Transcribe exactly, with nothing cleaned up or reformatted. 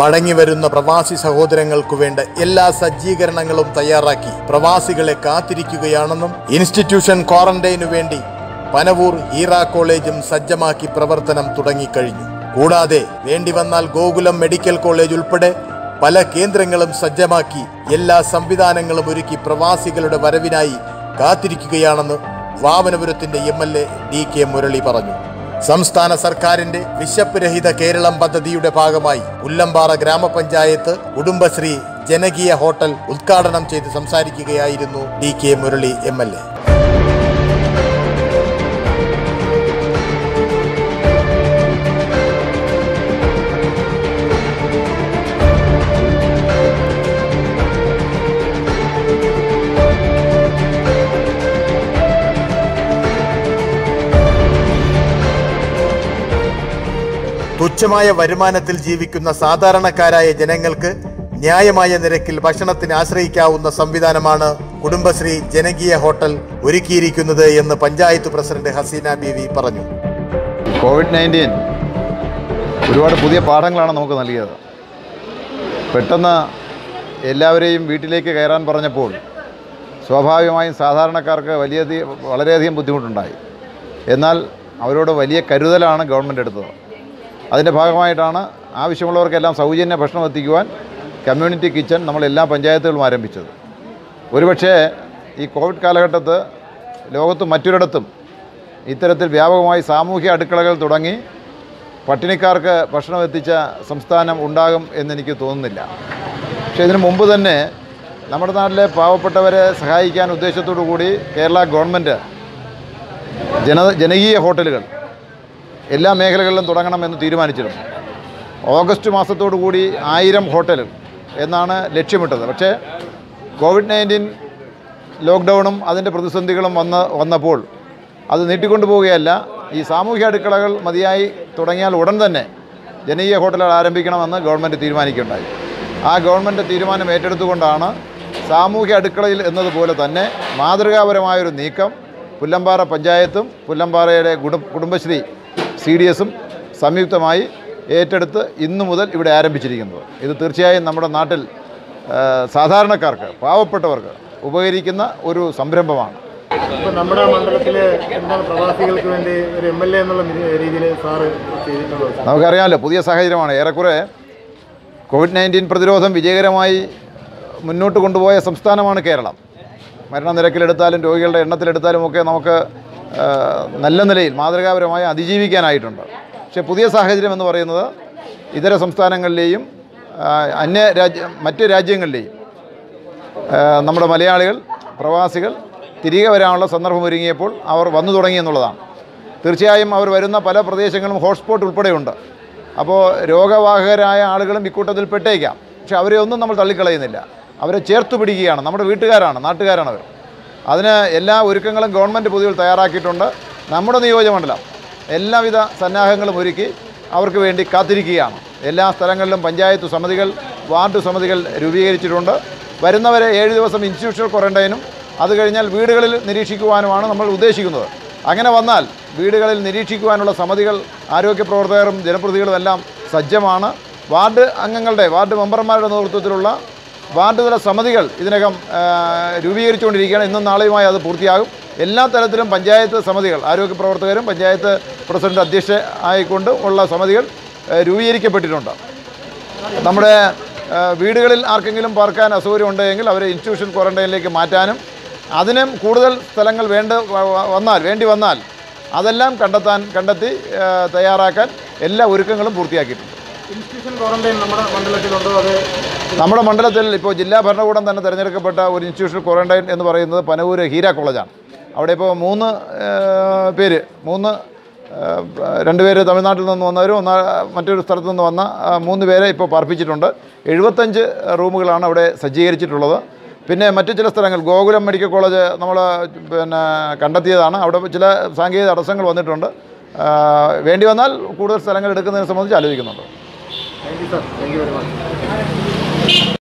മടങ്ങി വരുന്ന പ്രവാസി സഹോദരങ്ങൾക്കു വേണ്ട എല്ലാ സജ്ജീകരണങ്ങളും തയ്യാറാക്കി പ്രവാസികളെ കാത്തിരിക്കുകയാണെന്നും ഇൻസ്റ്റിറ്റ്യൂഷൻ ക്വാറന്റൈനു വേണ്ടി പനവൂർ ഹീറ കോളേജും സജ്ജമാക്കി പ്രവർത്തനം തുടങ്ങിക്കഴിഞ്ഞു. കൂടാതെ വേണ്ടി വന്നാൽ ഗോകുലം മെഡിക്കൽ കോളേജ് ഉൾപ്പെടെ പല കേന്ദ്രങ്ങളും സജ്ജമാക്കി എല്ലാ സംവിധാനങ്ങളും ഒരുക്കി പ്രവാസികളുടെ വരവിനായി കാത്തിരിക്കുകയാണെന്ന് വാമനപുരത്തിന്റെ M L A D K Murali പറഞ്ഞു. സംസ്ഥാന സർക്കാരിന്റെ വിശപ്പ് രഹിത കേരളം പദ്ധതിയുടെ ഭാഗമായി പുല്ലമ്പാറ ഗ്രാമപഞ്ചായത്ത് കുടുംബശ്രീ ജനകീയ ഹോട്ടൽ ഉദ്ഘാടനം ചെയ്ത് സംസാരിക്കുകയായിരുന്നു D K Murali M L A. തുച്ഛമായ വരുമാനത്തിൽ ജീവിക്കുന്ന സാധാരണക്കാരായ ജനങ്ങൾക്ക് ന്യായമായ നിരക്കിൽ ഭക്ഷണത്തിന് ആശ്രയിക്കാവുന്ന സംവിധാനമാണ് കുടുംബശ്രീ ജനകീയ ഹോട്ടൽ ഒരുക്കിയിരിക്കുന്നത് എന്ന് പഞ്ചായത്ത് പ്രസിഡന്റ് ഹസീന ബീവി പറഞ്ഞു. കോവിഡ് നയൻറ്റീൻ ഒരുപാട് പുതിയ പാഠങ്ങളാണ് നമുക്ക് നൽകിയത്. പെട്ടെന്ന് എല്ലാവരെയും വീട്ടിലേക്ക് കയറാൻ പറഞ്ഞപ്പോൾ സ്വാഭാവികമായും സാധാരണക്കാർക്ക് വലിയ വളരെയധികം ബുദ്ധിമുട്ടുണ്ടായി. എന്നാൽ അവരോട് വലിയ കരുതലാണ് ഗവൺമെൻറ് എടുത്തത്. അതിൻ്റെ ഭാഗമായിട്ടാണ് ആവശ്യമുള്ളവർക്കെല്ലാം സൗജന്യ ഭക്ഷണം എത്തിക്കുവാൻ കമ്മ്യൂണിറ്റി കിച്ചൺ നമ്മൾ എല്ലാ പഞ്ചായത്തുകളും ആരംഭിച്ചത്. ഒരുപക്ഷേ ഈ കോവിഡ് കാലഘട്ടത്ത് ലോകത്ത് മറ്റൊരിടത്തും ഇത്തരത്തിൽ വ്യാപകമായി സാമൂഹ്യ അടുക്കളകൾ തുടങ്ങി പട്ടിണിക്കാർക്ക് ഭക്ഷണം എത്തിച്ച സംസ്ഥാനം ഉണ്ടാകും എന്നെനിക്ക് തോന്നുന്നില്ല. പക്ഷേ ഇതിനു മുമ്പ് തന്നെ നമ്മുടെ നാട്ടിലെ പാവപ്പെട്ടവരെ സഹായിക്കാൻ ഉദ്ദേശത്തോടു കൂടി കേരള ഗവൺമെൻറ് ജന ജനകീയ ഹോട്ടലുകൾ എല്ലാ മേഖലകളിലും തുടങ്ങണമെന്ന് തീരുമാനിച്ചിരുന്നു. ഓഗസ്റ്റ് മാസത്തോടു കൂടി ആയിരം ഹോട്ടൽ എന്നാണ് ലക്ഷ്യമിട്ടത്. പക്ഷേ കോവിഡ് നയൻറ്റീൻ ലോക്ക്ഡൗണും അതിൻ്റെ പ്രതിസന്ധികളും വന്ന് വന്നപ്പോൾ അത് നീട്ടിക്കൊണ്ടു പോവുകയല്ല, ഈ സാമൂഹ്യ അടുക്കളകൾ മതിയായി തുടങ്ങിയാൽ ഉടൻ തന്നെ ജനകീയ ഹോട്ടലുകൾ ആരംഭിക്കണമെന്ന് ഗവൺമെൻറ് തീരുമാനിക്കുകയുണ്ടായി. ആ ഗവൺമെൻറ് തീരുമാനം ഏറ്റെടുത്തുകൊണ്ടാണ് സാമൂഹ്യ അടുക്കളയിൽ എന്നതുപോലെ തന്നെ മാതൃകാപരമായൊരു നീക്കം പുല്ലമ്പാറ പഞ്ചായത്തും പുല്ലമ്പാറയുടെ കുടുംബശ്രീ സി ഡി എസും സംയുക്തമായി ഏറ്റെടുത്ത് ഇന്നു മുതൽ ഇവിടെ ആരംഭിച്ചിരിക്കുന്നത്. ഇത് തീർച്ചയായും നമ്മുടെ നാട്ടിൽ സാധാരണക്കാർക്ക് പാവപ്പെട്ടവർക്ക് ഉപകരിക്കുന്ന ഒരു സംരംഭമാണ്. ഇപ്പോൾ നമ്മുടെ മണ്ഡലത്തിൽ എന്താണ് പ്രവാസികൾക്ക് വേണ്ടി ഒരു എം എൽ എ എന്നുള്ള രീതിയിൽ സാറ് ചെയ്തിട്ടുള്ളത്? നമുക്കറിയാമല്ലോ, പുതിയ സാഹചര്യമാണ്. ഏറെക്കുറെ കോവിഡ് നയൻറ്റീൻ പ്രതിരോധം വിജയകരമായി മുന്നോട്ട് കൊണ്ടുപോയ സംസ്ഥാനമാണ് കേരളം. മരണനിരക്കിലെടുത്താലും രോഗികളുടെ എണ്ണത്തിലെടുത്താലും ഒക്കെ നമുക്ക് നല്ല നിലയിൽ മാതൃകാപരമായി അതിജീവിക്കാനായിട്ടുണ്ട്. പക്ഷേ പുതിയ സാഹചര്യം എന്ന് പറയുന്നത് ഇതര സംസ്ഥാനങ്ങളിലെയും അന്യ രാജ്യ മറ്റ് രാജ്യങ്ങളിലെയും നമ്മുടെ മലയാളികൾ പ്രവാസികൾ തിരികെ വരാനുള്ള സന്ദർഭം ഒരുങ്ങിയപ്പോൾ അവർ വന്നു തുടങ്ങി എന്നുള്ളതാണ്. തീർച്ചയായും അവർ വരുന്ന പല പ്രദേശങ്ങളും ഹോട്ട്സ്പോട്ട് ഉൾപ്പെടെയുണ്ട്. അപ്പോൾ രോഗവാഹകരായ ആളുകളും ഇക്കൂട്ടത്തിൽ പെട്ടേക്കാം. പക്ഷേ അവരെ ഒന്നും നമ്മൾ തള്ളിക്കളയുന്നില്ല. അവരെ ചേർത്ത് പിടിക്കുകയാണ്. നമ്മുടെ വീട്ടുകാരാണ്, നാട്ടുകാരാണ് അവർ. അതിന് എല്ലാ ഒരുക്കങ്ങളും ഗവൺമെൻറ് പൊതുവിൽ തയ്യാറാക്കിയിട്ടുണ്ട്. നമ്മുടെ നിയോജകമണ്ഡലം എല്ലാവിധ സന്നാഹങ്ങളും ഒരുക്കി അവർക്ക് വേണ്ടി കാത്തിരിക്കുകയാണ്. എല്ലാ സ്ഥലങ്ങളിലും പഞ്ചായത്ത് സമിതികൾ, വാർഡ് സമിതികൾ രൂപീകരിച്ചിട്ടുണ്ട്. വരുന്നവരെ ഏഴ് ദിവസം ഇൻസ്റ്റിറ്റ്യൂഷണൽ ക്വാറന്റൈനും അത് കഴിഞ്ഞാൽ വീടുകളിൽ നിരീക്ഷിക്കുവാനുമാണ് നമ്മൾ ഉദ്ദേശിക്കുന്നത്. അങ്ങനെ വന്നാൽ വീടുകളിൽ നിരീക്ഷിക്കുവാനുള്ള സമിതികൾ ആരോഗ്യ പ്രവർത്തകരും ജനപ്രതിനിധികളും എല്ലാം സജ്ജമാണ്. വാർഡ് അംഗങ്ങളുടെ വാർഡ് മെമ്പർമാരുടെ നേതൃത്വത്തിലുള്ള വാർഡ് തല സമിതികൾ ഇതിനകം രൂപീകരിച്ചുകൊണ്ടിരിക്കുകയാണ്. ഇന്നും നാളെയുമായി അത് പൂർത്തിയാകും. എല്ലാ തലത്തിലും പഞ്ചായത്ത് സമിതികൾ, ആരോഗ്യ പ്രവർത്തകരും പഞ്ചായത്ത് പ്രസിഡന്റ് അധ്യക്ഷ ആയിക്കൊണ്ട് ഉള്ള സമിതികൾ രൂപീകരിക്കപ്പെട്ടിട്ടുണ്ട്. നമ്മുടെ വീടുകളിൽ ആർക്കെങ്കിലും പാർക്കാൻ അസൗകര്യം ഉണ്ടെങ്കിൽ അവരെ ഇൻസ്റ്റിറ്റ്യൂഷൻ ക്വാറന്റൈനിലേക്ക് മാറ്റാനും അതിനും കൂടുതൽ സ്ഥലങ്ങൾ വേണ്ട വന്നാൽ വേണ്ടി വന്നാൽ അതെല്ലാം കണ്ടെത്താൻ കണ്ടെത്തി തയ്യാറാക്കാൻ എല്ലാ ഒരുക്കങ്ങളും പൂർത്തിയാക്കിയിട്ടുണ്ട്. ഇൻസ്റ്റിറ്റ്യൂഷൻ ക്വാറന്റൈൻ നമ്മുടെ മണ്ഡലത്തിലുണ്ടോ? അത് നമ്മുടെ മണ്ഡലത്തിൽ ഇപ്പോൾ ജില്ലാ ഭരണകൂടം തന്നെ തിരഞ്ഞെടുക്കപ്പെട്ട ഒരു ഇൻസ്റ്റിറ്റ്യൂഷൻ ക്വാറന്റൈൻ എന്ന് പറയുന്നത് പനവൂർ ഹീര കോളേജാണ്. അവിടെ ഇപ്പോൾ മൂന്ന് പേര് മൂന്ന് രണ്ട് പേര് തമിഴ്നാട്ടിൽ നിന്ന് വന്നവരും ഒന്നാ മറ്റൊരു സ്ഥലത്തു നിന്ന് വന്ന മൂന്ന് പേരെ ഇപ്പോൾ പാർപ്പിച്ചിട്ടുണ്ട്. എഴുപത്തഞ്ച് റൂമുകളാണ് അവിടെ സജ്ജീകരിച്ചിട്ടുള്ളത്. പിന്നെ മറ്റു ചില സ്ഥലങ്ങൾ ഗോകുലം മെഡിക്കൽ കോളേജ് നമ്മൾ പിന്നെ കണ്ടെത്തിയതാണ്. അവിടെ ചില സാങ്കേതിക തടസ്സങ്ങൾ വന്നിട്ടുണ്ട്. വേണ്ടി വന്നാൽ കൂടുതൽ സ്ഥലങ്ങൾ എടുക്കുന്നതിനെ സംബന്ധിച്ച് ആലോചിക്കുന്നുണ്ട്. Thank you sir. Thank you very much.